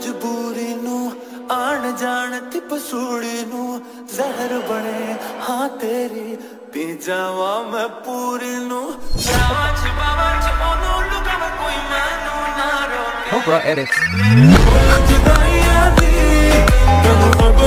मजबूरी नू आन जान ती पसूड़ी नू जहर बने हाँ तेरी पी जावा मैं पूरी नू Cobra Edits. जुदाइयां दी